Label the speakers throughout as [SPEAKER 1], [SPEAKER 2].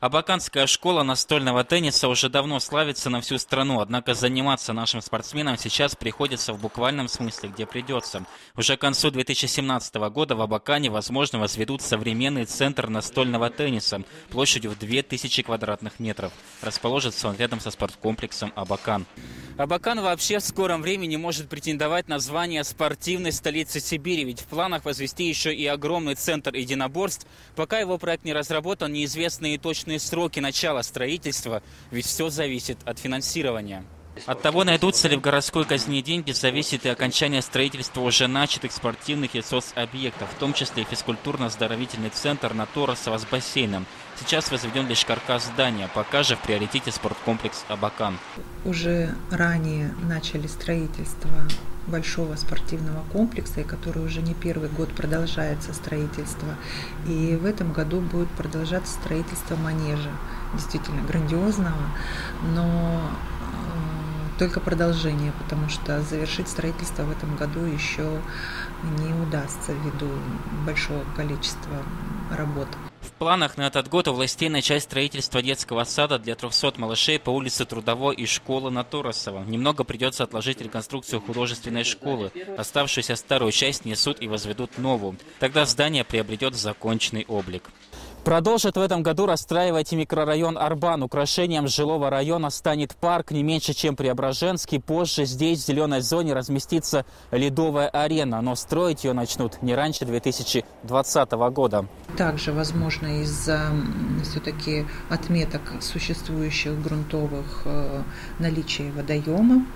[SPEAKER 1] Абаканская школа настольного тенниса уже давно славится на всю страну, однако заниматься нашим спортсменам сейчас приходится в буквальном смысле, где придется. Уже к концу 2017 года в Абакане, возможно, возведут современный центр настольного тенниса площадью в 2000 квадратных метров. Расположится он рядом со спорткомплексом Абакан. Абакан вообще в скором времени может претендовать на звание спортивной столицы Сибири, ведь в планах возвести еще и огромный центр единоборств. Пока его проект не разработан, неизвестны и точные сроки начала строительства, ведь все зависит от финансирования. От того, найдутся ли в городской казне деньги, зависит и окончание строительства уже начатых спортивных и соцобъектов, в том числе и физкультурно-оздоровительный центр на Торосово с бассейном. Сейчас возведен лишь каркас здания, пока же в приоритете спорткомплекс Абакан.
[SPEAKER 2] Уже ранее начали строительство большого спортивного комплекса, и который уже не первый год продолжается строительство. И в этом году будет продолжаться строительство манежа, действительно грандиозного, но только продолжение, потому что завершить строительство в этом году еще не удастся ввиду большого количества работ.
[SPEAKER 1] В планах на этот год у властей начать строительство детского сада для 300 малышей по улице Трудовой и школы на Торосово. Немного придется отложить реконструкцию художественной школы. Оставшуюся старую часть несут и возведут новую. Тогда здание приобретет законченный облик. Продолжит в этом году расстраивать и микрорайон Арбан. Украшением жилого района станет парк не меньше, чем Преображенский. Позже здесь, в зеленой зоне, разместится ледовая арена. Но строить ее начнут не раньше 2020 года.
[SPEAKER 2] Также, возможно, из-за все-таки отметок существующих грунтовых наличия водоема,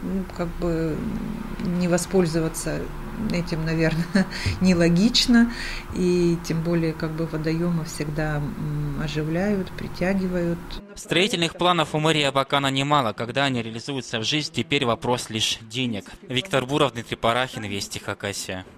[SPEAKER 2] не воспользоваться этим, наверное, нелогично. И тем более, водоемы всегда оживляют, притягивают.
[SPEAKER 1] Строительных планов у мэрии Абакана немало. Когда они реализуются в жизнь, теперь вопрос лишь денег. Виктор Буров, Дмитрий Парахин, Вести Хакасия.